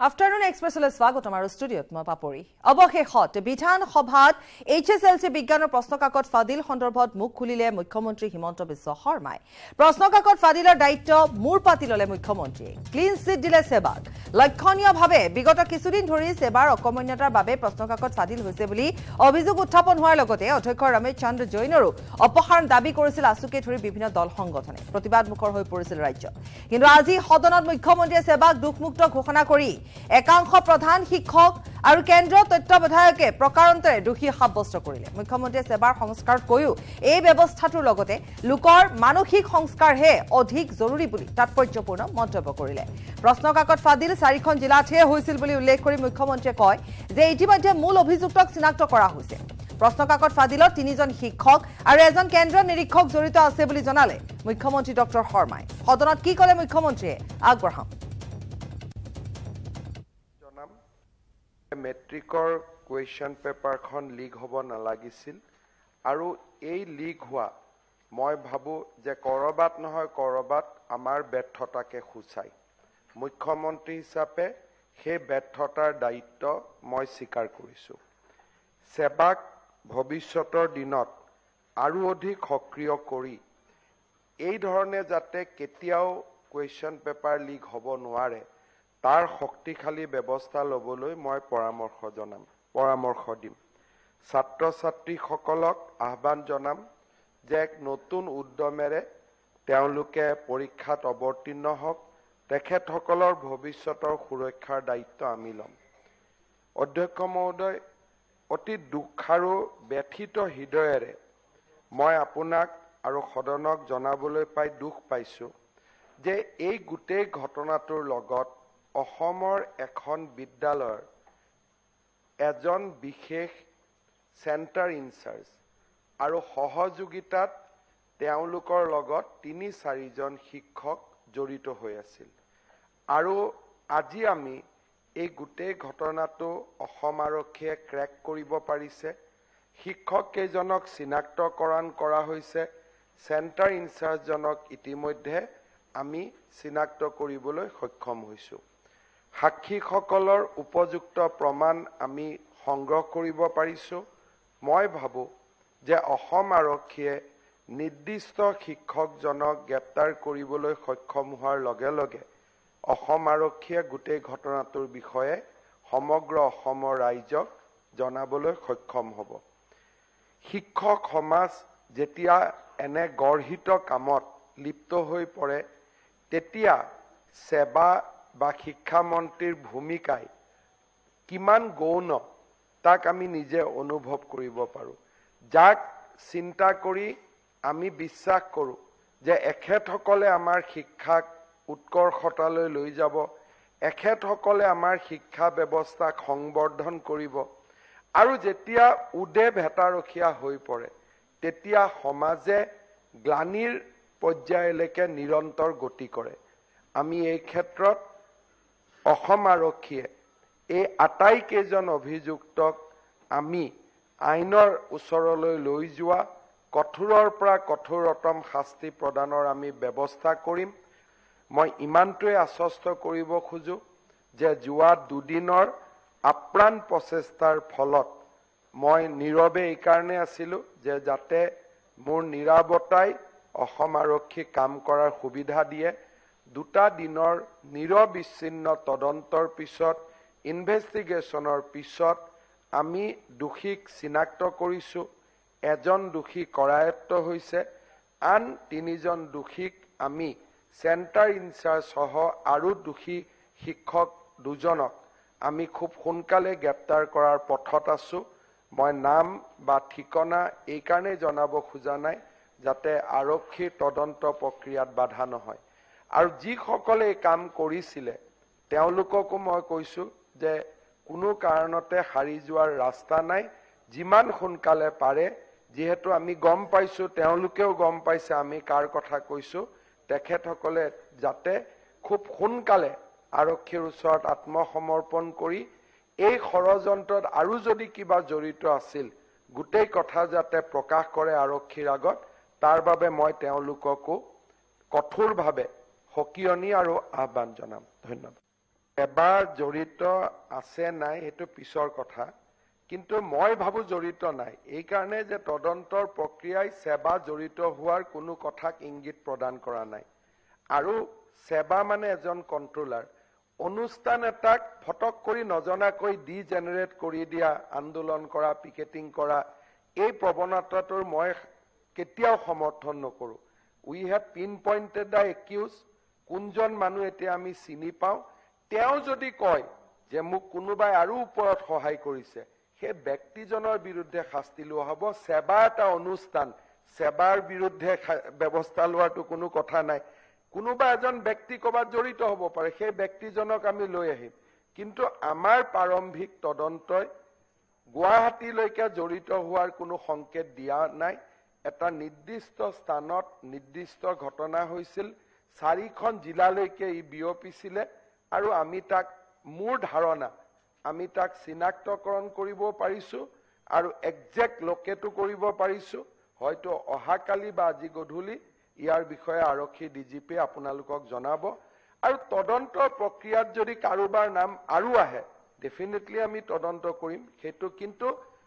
Afternoon Expressলৈ স্বাগতম আৰু ষ্টুডিঅত মই পাপৰি অৱশেষত বিধানসভাত HSLC বিজ্ঞানৰ প্ৰশ্নকাকত ফাদিল সন্দৰ্ভত মুখ খুলিলে মুখ্যমন্ত্ৰী হিমন্ত বিশ্ব শৰ্মাই প্ৰশ্নকাকত ফাদিলৰ দায়িত্ব মূৰ পাতি ললে মুখ্যমন্ত্ৰীয়ে ক্লিন চিট দিলে সেবাক লক্ষণীয়ভাৱে বিগত কিছুদিন ধৰি সেবাৰ অকমন্যতাৰ বাবে প্ৰশ্নকাকত ফাদিল হৈছে বুলি অভিযোগ উত্থাপন হোৱাৰ লগতে অধ্যক্ষ ৰমেশ চন্দ্ৰ জৈনৰো অপসাৰণ দাবী কৰিছিল আসুকে ধৰি বিভিন্ন দল সংগঠনে প্ৰতিবাদ মুখৰ হৈ পৰিছিল ৰাজ্য কিন্তু আজি সদনত মুখ্যমন্ত্ৰীয়ে সেবাক দুখমুক্ত ঘোষণা কৰি একাংশ প্ৰধান শিক্ষক আৰু কেন্দ্ৰীয় তত্ত্বাৱধায়কে প্ৰকাৰান্তৰে দোষী সাব্যস্ত কৰিলে মুখ্যমন্ত্ৰীয়ে সেবাৰ সংস্কাৰ কৈও এই ব্যৱস্থাটোৰ লগতে লোকৰ মানসিক সংস্কাৰহে অধিক জৰুৰী বুলি তাৎপৰ্যপূৰ্ণ মন্তব্য কৰিলে প্ৰশ্নকাকত ফাদিল 4খন জিলাতহে হৈছিল বুলি উল্লেখ কৰি মুখ্যমন্ত্ৰীয়ে কয় যে ইতিমধ্যে মূল অভিযুক্তক চিনাক্ত কৰা হৈছে প্ৰশ্নকাকত ফাদিলত 3জন শিক্ষক আৰু এজন কেন্দ্ৰীয় নিৰীক্ষক জড়িত আছে বুলি জনালে মুখ্যমন্ত্ৰী ডক্টৰ শৰ্মাই সদনত কি ক'লে মুখ্যমন্ত্ৰীয়ে আগবঢ়াম মেট্ৰিকৰ কুৱেশ্যন পেপাৰখন লিক হ'ব নালাগিছিল আৰু এই লিক হোৱা মই ভাবো যে কৰবাত নহয় কৰবাত আমাৰ ব্যৰ্থতাকে খুচাই মুখ্যমন্ত্ৰী হিচাপে সেই ব্যৰ্থতাৰ দায়িত্ব মই স্বীকাৰ কৰিছো সেবাক ভৱিষ্যতৰ দিনত আৰু অধিক সক্ৰিয় কৰি এই ধৰণে যাতে কেতিয়াও কুৱেশ্যন পেপাৰ লিক হ'ব নোৱাৰে তাৰ শক্তিশালী ব্যৱস্থা লবলৈ মই পৰামৰ্শ দিম ছাত্ৰ ছাত্ৰীসকলক আহ্বান জনাম যে এক নতুন উদ্যমেৰে তেওঁলোকে পৰীক্ষাত অৱতীৰ্ণ হওক তেখেতসকলৰ ভৱিষ্যতৰ সুৰক্ষাৰ দায়িত্ব আমি ল'ম অধ্যক্ষ মহোদয় অতি দুখ আৰু ব্যথিত হৃদয়েৰে মই আপোনাক আৰু সদনক জনাবলৈ পাই দুখ পাইছো যে এই গোটেই ঘটনাটোৰ লগত অসমৰ এখন বিদ্যালয়ৰ এজন বিশেষ চেণ্টাৰ ইনচাৰ্জ আৰু সহযোগিতাত তেওঁলোকৰ লগত 3-4জন শিক্ষক জড়িত হৈ আছিল আৰু আজি আমি এই গোটেই ঘটনাটো অসম আৰক্ষীয়ে ক্ৰেক কৰিব পাৰিছে শিক্ষক কেইজনক চিনাক্তকৰণ কৰা হৈছে চেণ্টাৰ ইনচাৰ্জজনক ইতিমধ্যে আমি চিনাক্ত কৰিবলৈ সক্ষম হৈছো সাক্ষীসকলৰ উপযুক্ত প্ৰমাণ আমি সংগ্ৰহ কৰিব পাৰিছো মই ভাবো যে অসম আৰক্ষীয়ে নিৰ্দিষ্ট শিক্ষকজনক গ্ৰেপ্তাৰ কৰিবলৈ সক্ষম হোৱাৰ লগে লগে অসম আৰক্ষীয়ে গোটেই ঘটনাটোৰ বিষয়ে সমগ্ৰ অসমৰ ৰাইজক জনাবলৈ সক্ষম হ'ব শিক্ষক সমাজ যেতিয়া এনে গৰ্হিত কামত লিপ্ত হৈ পৰে তেতিয়া সেৱা বা শিক্ষা মন্ত্ৰীৰ ভূমিকাই কিমান গৌণ তাক আমি নিজে অনুভৱ কৰিব পাৰো যাক চিন্তা কৰি আমি বিশ্বাস কৰো যে এখেতসকলে আমাৰ শিক্ষাক উৎকৰ্ষতালৈ লৈ যাব এখেতসকলে আমাৰ শিক্ষা ব্যৱস্থাক সংবৰ্ধন কৰিব আৰু যেতিয়া উদে ভেটাৰখীয়া হৈ পৰে তেতিয়া সমাজে গ্লানিৰ পৰ্যায়লৈকে নিৰন্তৰ গতি কৰে আমি এই ক্ষেত্ৰত অসম আৰক্ষীয়ে এই আটাইকেইজন অভিযুক্তক আমি আইনৰ ওচৰলৈ লৈ যোৱা কঠোৰৰ পৰা কঠোৰতম শাস্তি প্ৰদানৰ আমি ব্যৱস্থা কৰিম মই ইমানটোৱে আশ্বস্ত কৰিব খোজো যে যোৱা দুদিনৰ আপ্ৰাণ প্ৰচেষ্টাৰ ফলত মই নীৰৱে এই কাৰণে আছিলো যে যাতে মোৰ নীৰৱতাই অসম আৰক্ষী কাম কৰাৰ সুবিধা দিয়ে 2টা দিনৰ নিৰবিচ্ছিন্ন তদন্তৰ পিছত ইনভেষ্টিগেশ্যনৰ পিছত আমি দোষীক চিনাক্ত কৰিছো এজন দোষী কৰায়ত্ত হৈছে আন 3জন দোষীক আমি চেণ্টাৰ ইনচাৰ্জ সহ আৰু দোষী শিক্ষক 2জনক আমি খুব সোনকালে গ্ৰেপ্তাৰ কৰাৰ পথত আছো মই নাম বা ঠিকনা এই কাৰণে জনাব খোজা নাই যাতে আৰক্ষীৰ তদন্ত প্ৰক্ৰিয়াত বাধা নহয় আৰু যিসকলে এই কাম কৰিছিলে তেওঁলোককো মই কৈছো যে কোনো কাৰণতে হাৰি যোৱাৰ ৰাস্তা নাই যিমান সোনকালে পাৰে যেহেতু আমি গম পাইছো তেওঁলোকেও গম পাইছে আমি কাৰ কথা কৈছো তেখেতসকলে যাতে খুব সোনকালে আৰক্ষীৰ ওচৰত আত্মসমৰ্পণ কৰি এই ষড়যন্ত্ৰত আৰু যদি কিবা জড়িত আছিল গোটেই কথা যাতে প্ৰকাশ কৰে আৰক্ষীৰ আগত তাৰ বাবে মই তেওঁলোককো কঠোৰভাৱে হকিয়নি আৰু আহ্বান জনাম ধন্যবাদ এবাৰ জড়িত আছে নাই সেইটো পিছৰ কথা, কিন্তু মই ভাবো জড়িত নাই। এই কাৰণে যে তদন্তৰ প্ৰক্ৰিয়াই সেৱা জড়িত হোৱাৰ কোনো কথাক ইংগিত প্ৰদান কৰা নাই। আৰু সেৱা মানে এজন কন্ট্ৰোলাৰ, অনুষ্ঠান এটাক ফটক কৰি নজনাকৈ ডিজেনাৰেট কৰি দিয়া, আন্দোলন কৰা, পিকেটিং কৰা, এই প্ৰৱণতাটোৰ মই কেতিয়াও সমৰ্থন নকৰো। We have pinpointed the accused, কোনজন মানুহ এতিয়া আমি চিনি পাওঁ। তেওঁ যদি কয় যে মোক কোনোবাই আৰু ওপৰত সহায় কৰিছে, সেই ব্যক্তিজনৰ বিৰুদ্ধে শাস্তি লোৱা হ'ব। সেৱা এটা অনুষ্ঠান, সেৱাৰ বিৰুদ্ধে ব্যৱস্থা লোৱাটো কোনো কথা নাই। কোনোবা এজন ব্যক্তি ক'ৰবাত জড়িত হ'ব পাৰে, সেই ব্যক্তিজনক আমি লৈ আহিম। কিন্তু আমাৰ প্ৰাৰম্ভিক তদন্তই গুৱাহাটীলৈকে জড়িত হোৱাৰ কোনো সংকেত দিয়া নাই। এটা নিৰ্দিষ্ট স্থানত নিৰ্দিষ্ট ঘটনা হৈছিল, 4খন জিলালৈকে ই বিয়পিছিলে, আৰু আমি তাক, মোৰ ধাৰণা, আমি তাক চিনাক্তকৰণ কৰিব পাৰিছো আৰু একজেক্ট লোকেটো কৰিব পাৰিছো। হয়তো অহাকালি বা আজি গধূলি ইয়াৰ বিষয়ে আৰক্ষী ডিজিপি আপোনালোকক জনাব। আৰু তদন্তৰ প্ৰক্ৰিয়াত যদি কাৰোবাৰ নাম আৰু আহে, ডেফিনেটলি আমি তদন্ত কৰিম। সেইটো কিন্তু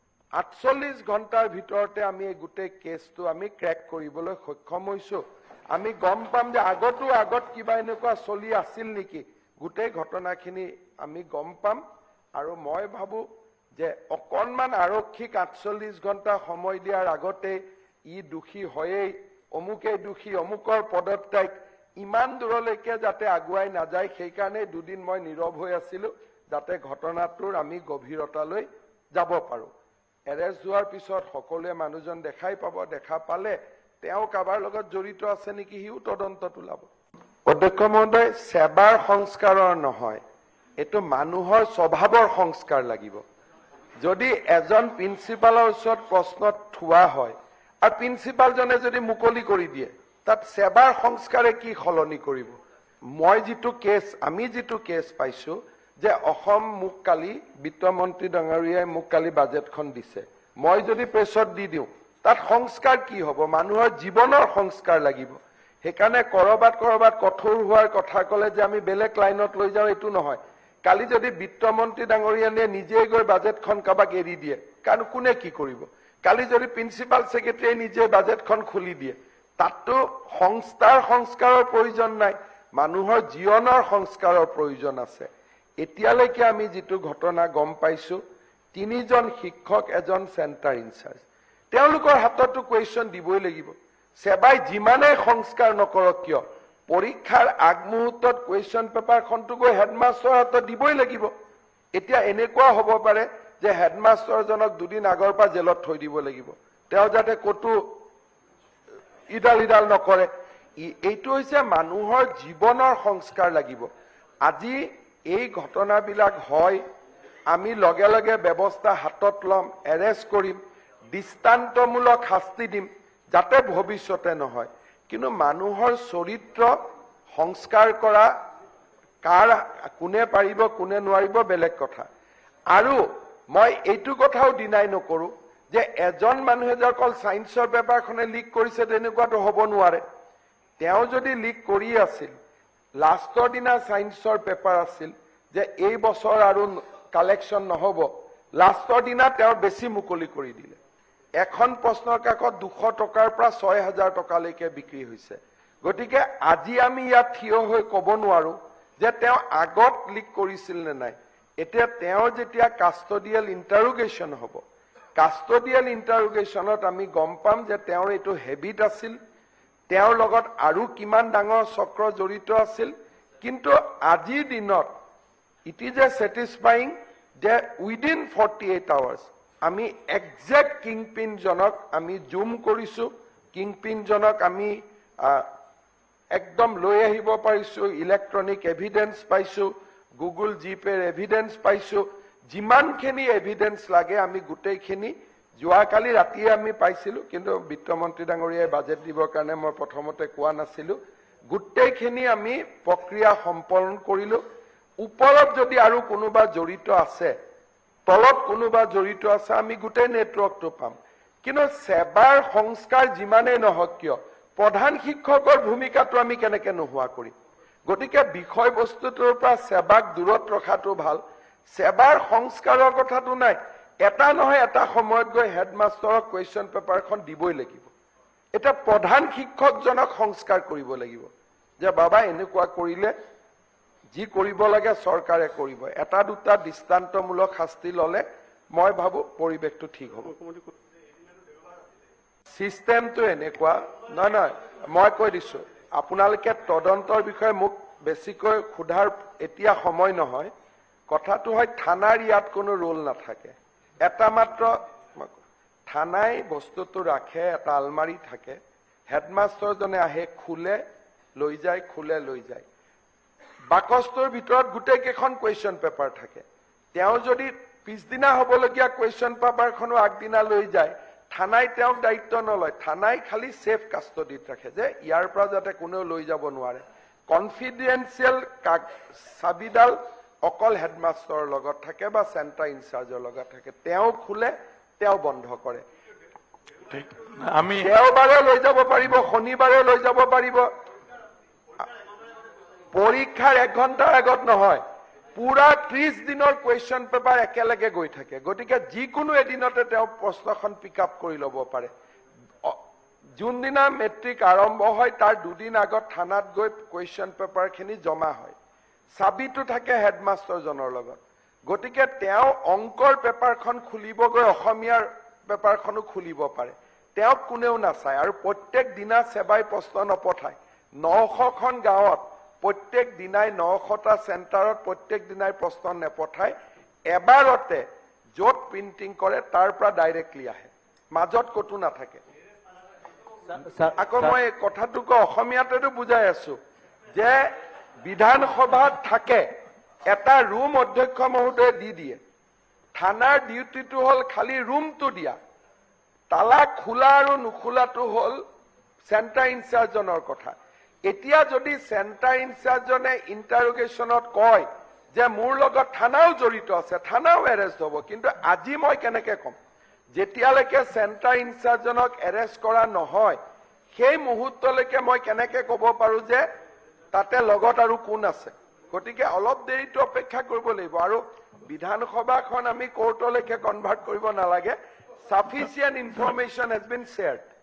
48 ঘণ্টাৰ ভিতৰতে আমি এই গোটেই কেছটো আমি ক্ৰেক কৰিবলৈ সক্ষম হৈছো। আমি গম পাম যে আগত কিবা এনেকুৱা চলি আছিল নেকি, গোটেই ঘটনাখিনি আমি গম পাম। আৰু মই ভাবো যে অকণমান আৰক্ষীক 48 ঘণ্টা সময় দিয়াৰ আগতে ই দোষী হয়েই, অমুকেই দোষী, অমুকৰ পদত্যাগ, ইমান দূৰলৈকে যাতে আগুৱাই নাযায়, সেইকাৰণে দুদিন মই নীৰৱ হৈ আছিলো, যাতে ঘটনাটোৰ আমি গভীৰতালৈ যাব পাৰো। এৰেষ্ট হোৱাৰ পিছত সকলোৱে মানুহজন দেখাই পাব, দেখা পালে তেওঁ কাৰোবাৰ লগত জড়িত আছে নেকি সিও তদন্তত ওলাব। অধ্যক্ষ মহোদয়, সেৱাৰ সংস্কাৰৰ নহয়, এইটো মানুহৰ স্বভাৱৰ সংস্কাৰ লাগিব। যদি এজন প্ৰিন্সিপালৰ ওচৰত প্ৰশ্নত থোৱা হয় আৰু প্ৰিন্সিপালজনে যদি মুকলি কৰি দিয়ে, তাত সেৱাৰ সংস্কাৰে কি সলনি কৰিব? আমি যিটো কেছ পাইছো যে অসম মোক কালি বিত্তমন্ত্ৰী ডাঙৰীয়াই মোক কালি বাজেটখন দিছে, মই যদি প্ৰেছত দি দিওঁ, তাত সংস্কাৰ কি হ'ব? মানুহৰ জীৱনৰ সংস্কাৰ লাগিব। সেইকাৰণে কৰবাত কঠোৰ হোৱাৰ কথা ক'লে যে আমি বেলেগ লাইনত লৈ যাওঁ, এইটো নহয়। কালি যদি বিত্তমন্ত্ৰী ডাঙৰীয়ানে নিজে গৈ বাজেটখন কাবাক এৰি দিয়ে, কাৰণ কোনে কি কৰিব? কালি যদি প্ৰিন্সিপাল ছেক্ৰেটাৰীয়ে নিজে বাজেটখন খুলি দিয়ে, তাততো সংস্কাৰৰ প্ৰয়োজন নাই, মানুহৰ জীৱনৰ সংস্কাৰৰ প্ৰয়োজন আছে। এতিয়ালৈকে আমি যিটো ঘটনা গম পাইছো, 3জন শিক্ষক, এজন চেণ্টাৰ ইনচাৰ্জ, তেওঁলোকৰ হাততো কুৱেশ্যন দিবই লাগিব। সেৱাই যিমানেই সংস্কাৰ নকৰক কিয়, পৰীক্ষাৰ আগমুহূৰ্তত কুৱেশ্যন পেপাৰখনটো গৈ হেডমাষ্টাৰৰ হাতত দিবই লাগিব। এতিয়া এনেকুৱা হ'ব পাৰে যে হেডমাষ্টাৰজনক 2 দিন আগৰ পৰা জেলত থৈ দিব লাগিব, তেওঁ যাতে ক'তো ইডাল নকৰে। এইটো হৈছে মানুহৰ জীৱনৰ সংস্কাৰ লাগিব। আজি এই ঘটনাবিলাক হয়, আমি লগে লগে ব্যৱস্থা হাতত ল'ম, এৰেষ্ট কৰিম, দৃষ্টান্তমূলক শাস্তি দিম, যাতে ভৱিষ্যতে নহয়। কিন্তু মানুহৰ চৰিত্ৰ সংস্কাৰ কৰা, কোনে পাৰিব কোনে নোৱাৰিব বেলেগ কথা। আৰু মই এইটো কথাও ডিনাই নকৰো যে এজন মানুহে যে অকল সায়েন্সৰ পেপাৰখনে লিক কৰিছে তেনেকুৱাটো হ'ব নোৱাৰে। তেওঁ যদি লিক কৰি আছিল, লাষ্টৰ দিনা সায়েন্সৰ পেপাৰ আছিল যে এই বছৰ আৰু কালেকশ্যন নহ'ব, লাষ্টৰ দিনা তেওঁ বেছি মুকলি কৰি দিলে। এখন প্ৰশ্নৰ কাকত 200 টকাৰ পৰা 6000 টকালৈকে বিক্ৰী হৈছে। গতিকে আজি আমি ইয়াত থিয় হৈ ক'ব নোৱাৰো যে তেওঁ আগত লিক কৰিছিল নে নাই। এতিয়া তেওঁ যেতিয়া কাষ্টডিয়েল ইণ্টাৰোগেশ্যন হ'ব, কাষ্টডিয়েল ইণ্টাৰোগেশ্যনত আমি গম পাম যে তেওঁৰ এইটো হেবিট আছিল, তেওঁৰ লগত আৰু কিমান ডাঙৰ চক্ৰ জড়িত আছিল। কিন্তু আজিৰ দিনত ইট ইজ এ ছেটিছফাইং যে উইদিন 48 আৱাৰ্ছ আমি একজেক্ট কিংপিনজনক আমি জুম কৰিছো, কিংপিনজনক আমি একদম লৈ আহিব পাৰিছো, ইলেক্ট্ৰনিক এভিডেন্স পাইছো, গুগল জিপেৰ এভিডেন্স পাইছো, যিমানখিনি এভিডেন্স লাগে আমি গোটেইখিনি যোৱাকালি ৰাতিয়ে আমি পাইছিলো, কিন্তু বিত্তমন্ত্ৰী ডাঙৰীয়াই বাজেট দিবৰ কাৰণে মই প্ৰথমতে কোৱা নাছিলো। গোটেইখিনি আমি প্ৰক্ৰিয়া সম্পন্ন কৰিলো। ওপৰত যদি আৰু কোনোবা জড়িত আছে, তলত কোনোবা জড়িত আছে, আমি গোটেই নেটৱৰ্কটো পাম। কিন্তু সেৱাৰ সংস্কাৰ যিমানেই নহওক কিয়, প্ৰধান শিক্ষকৰ ভূমিকাটো আমি কেনেকৈ নোহোৱা কৰিম? গতিকে বিষয়বস্তুটোৰ পৰা সেৱাক দূৰত ৰখাটো ভাল সেৱাৰ সংস্কাৰৰ কথাটো নাই এটা নহয় এটা সময়ত গৈ হেডমাষ্টাৰক কুৱেশ্যন পেপাৰখন দিবই লাগিব এটা প্ৰধান শিক্ষকজনক সংস্কাৰ কৰিব লাগিব যে বাবা এনেকুৱা কৰিলে যি কৰিব লাগে চৰকাৰে কৰিব এটা দুটা দৃষ্টান্তমূলক শাস্তি ললে মই ভাবো পৰিৱেশটো ঠিক হ'ব সিস্টেমটো এনেকুৱা নহয় মই কৈ দিছো আপোনালোকে তদন্তৰ বিষয়ে মোক বেছিকৈ খুধাৰ এতিয়া সময় নহয় কথাটো হয় থানাৰ ইয়াত কোনো ৰোল নাথাকে এটা মাত্ৰ থানাই বস্তুটো ৰাখে এটা আলমাৰি থাকে হেডমাষ্টাৰজনে আহে খুলে লৈ যায় বাকচটোৰ ভিতৰত গোটেই কেইখন কুৱেশ্যন পেপাৰ থাকে তেওঁ যদি পিছদিনা হ'বলগীয়া কুৱেশ্যন পেপাৰখনো আগদিনা লৈ যায় থানাই তেওঁক দায়িত্ব নলয় থানাই খালি সেফ কাষ্টডিত ৰাখে যে ইয়াৰ পৰা যাতে কোনেও লৈ যাব নোৱাৰে কনফিডেন্সিয়েল চাবিডাল অকল হেডমাষ্টাৰৰ লগত থাকে বা চেণ্টাৰ ইনচাৰ্জৰ লগত থাকে তেওঁ খুলে তেওঁ বন্ধ কৰে আমি দেওবাৰে লৈ যাব পাৰিব শনিবাৰে লৈ যাব পাৰিব পৰীক্ষাৰ 1 ঘণ্টাৰ আগত নহয় পুৰা 30 দিনৰ কুৱেশ্যন পেপাৰ একেলগে গৈ থাকে গতিকে যিকোনো এদিনতে তেওঁ প্ৰশ্নখন পিক আপ কৰি ল'ব পাৰে যোনদিনা মেট্ৰিক আৰম্ভ হয় তাৰ 2 দিন আগত থানাত গৈ কুৱেশ্যন পেপাৰখিনি জমা হয় চাবিটো থাকে হেডমাষ্টাৰজনৰ লগত গতিকে তেওঁ অংকৰ পেপাৰখন খুলিবগৈ অসমীয়াৰ পেপাৰখনো খুলিব পাৰে তেওঁক কোনেও নাচায় আৰু প্ৰত্যেক দিনা সেৱাই প্ৰশ্ন নপঠায় 900খন গাঁৱত প্ৰত্যেক দিনাই 900টা চেণ্টাৰত প্ৰত্যেক দিনাই প্ৰশ্ন নেপঠায় এবাৰতে য'ত প্ৰিন্টিং কৰে তাৰ পৰা ডাইৰেক্টলি আহে মাজত কতো নাথাকে আকৌ মই কথাটোক অসমীয়াতেতো বুজাই আছো যে বিধানসভাত থাকে এটা ৰুম অধ্যক্ষ মহোদয়ে দি দিয়ে থানাৰ ডিউটিটো হল খালি ৰুমটো দিয়া তালা খোলা আৰু নুখোলাটো হল চেণ্টাৰ ইনচাৰ্জনৰ কথা এতিয়া যদি চেণ্টাৰ ইনচাৰ্জনে ইণ্টাৰোগেশ্যনত কয় যে মোৰ লগত থানাও জড়িত আছে থানাও এৰেষ্ট হ'ব কিন্তু আজি মই কেনেকে কম যেতিয়ালৈকে চেণ্টাৰ ইনচাৰ্জনক এৰেষ্ট কৰা নহয় সেই মুহূৰ্তলৈকে মই কেনেকে ক'ব পাৰো যে তাতে লগত আৰু কোন আছে গতিকে অলপ দেৰিটো অপেক্ষা কৰিব লাগিব আৰু বিধানসভাখন আমি কোৰ্টলৈকে কনভাৰ্ট কৰিব নালাগে sufficient information has been shared